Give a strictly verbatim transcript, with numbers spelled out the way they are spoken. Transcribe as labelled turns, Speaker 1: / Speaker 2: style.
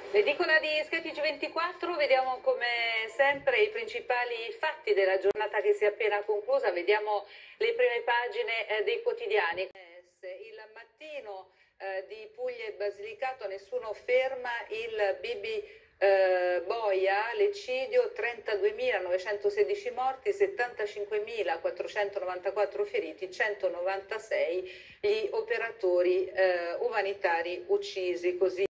Speaker 1: L'edicola di Sketty G ventiquattro, vediamo come sempre i principali fatti della giornata che si è appena conclusa, vediamo le prime pagine eh, dei quotidiani. Il mattino eh, di Puglia e Basilicato nessuno ferma il Bibi eh, Boia, l'eccidio, trentaduemilanovecentosedici morti, settantacinquemilaquattrocentonovantaquattro feriti, centonovantasei gli operatori eh, umanitari uccisi. Così